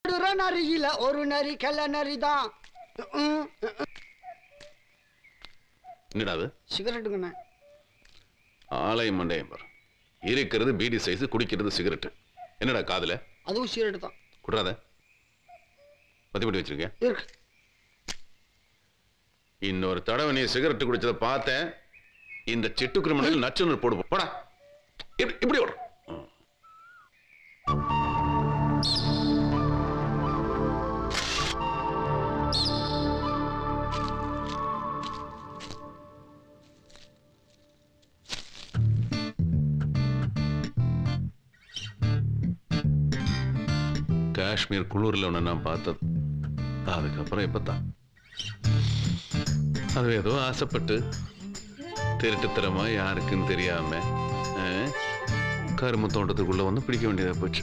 ஓடுற நரியில ஒரு நரி கெல்ல நரிதான். என்னடா அது? சிகரெட்டுங்கண்ணே. ஆலயம் மண்டையம் பாரு. இருக்கிறது பீடி சைஸ், குடிக்கிறது சிகரெட். என்னடா காதுல? அதுவும் சிகரெட் தான். குடுறாத. பத்தி பட்டி வச்சிருக்கேன். இருக்கு. இன்னொரு தடவை நீ சிகரெட் குடிச்சத பார்த்தேன், இந்த சிட்டு கிரிமினல் நச்சுன்னு போடுவோம். போடா. இப்படி ஓடும். காஷ்மீர் குளூர்ல ஒன்று நான் பார்த்தது. அதுக்கப்புறம் இப்பதான் அது ஏதோ ஆசைப்பட்டு திருட்டுத்தரமா யாருக்குன்னு தெரியாம கரும்பு தோட்டத்துக்குள்ள வந்து பிடிக்க வேண்டியதா போச்சு.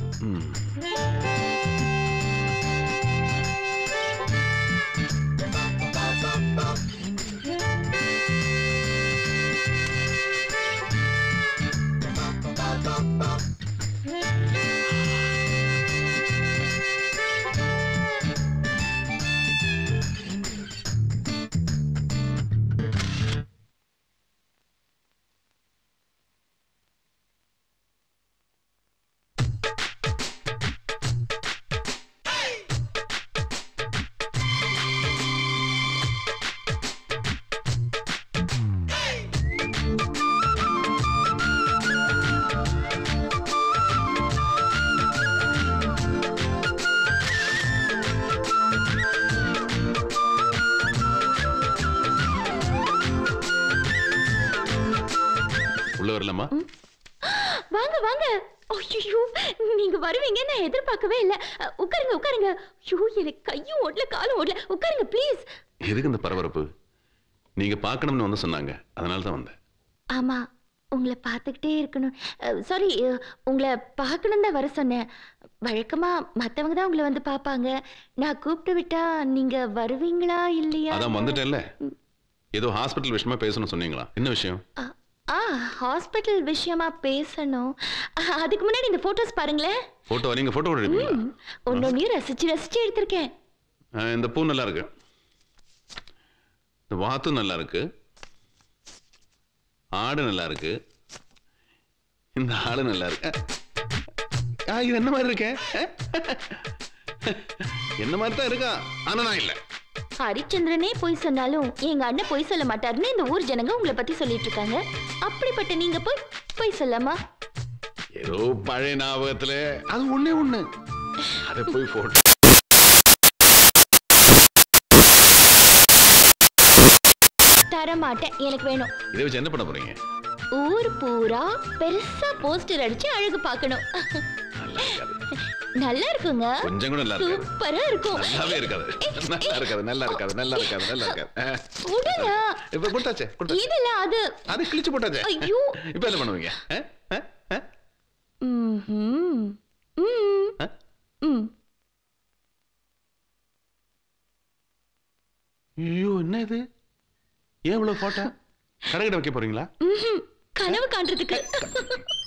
வாங்க வாங்க. ஐயோ, நீங்க வருவீங்க நான் எதிர்பார்க்கவே இல்ல. உட்காருங்க உட்காருங்க. ஐயோ, எனக்கு கையும் ஓடல காலும் ஓடல. உட்காருங்க ப்ளீஸ். எதுக்கு இந்த பரபரப்பு? நீங்க பார்க்கணும்னு வந்து சொன்னாங்க, அதனால தான் வந்தேன். ஆமா, உங்களை பார்த்துக்கிட்டே இருக்கணும். சாரி, உங்களை பார்க்கணும் தான் வர சொன்னேன். வழக்கமா மற்றவங்க தான் உங்களை வந்து பார்ப்பாங்க. நான் கூப்பிட்டு விட்டா நீங்க வருவீங்களா இல்லையா? அதான் வந்துட்டேன்ல. ஏதோ ஹாஸ்பிட்டல் விஷயமா பேசணும் சொன்னீங்களா? என்ன விஷயம்? ஹாஸ்பிட்டல் விஷயமா பேசணும். அதுக்கு முன்னாடி இந்த போட்டோஸ் பாருங்களேன். போட்டோ? நீங்க போட்டோ எடுப்பீங்களா? ஒன்னொன்னையும் ரசிச்சு ரசிச்சு எடுத்திருக்கேன். இந்த பூ நல்லா இருக்கு, இந்த வாத்து நல்லா இருக்கு, ஆடு நல்லா இருக்கு, இந்த ஆடு நல்லா இருக்கு. இது என்ன மாதிரி இருக்கேன்? என்ன மாதிரி தான் இருக்கா, ஆனா நான் இல்ல. ஹரிச்சந்திரனே போய் சொன்னாலும் எங்க அண்ணன் போய் சொல்ல மாட்டாருன்னு இந்த ஊர் ஜனங்க உங்களை பத்தி சொல்லிட்டு இருக்காங்க. அப்படிப்பட்ட நீங்க போய் சொல்லாமா? ஏதோ பழைய ஞாபகத்துல அது ஒண்ணே ஒண்ணு, அத போய் போட்டோ தர மாட்டேன், எனக்கு வேணும். இதை வச்சு என்ன பண்ண போறீங்க? ஊர் பூரா பெருசா போஸ்டர் அடிச்சு அழகு பார்க்கணும். நல்லா இருக்குங்க. கொஞ்சம் கூட நல்லா இருக்காது. சூப்பரா இருக்கும். நல்லாவே இருக்காது. நல்லா இருக்காது, நல்லா இருக்காது, நல்லா இருக்காது, நல்லா இருக்காது. உடனே இப்ப போட்டாச்சே, இதெல்லாம் அது கிழிச்சு போட்டாச்சே. ஐயோ, இப்ப என்ன பண்ணுவீங்க? ஐயோ, என்ன இது? ஏன் இவ்வளவு போட்டோ? கடைகிட்ட வைக்க போறீங்களா? கனவு காண்றதுக்கு.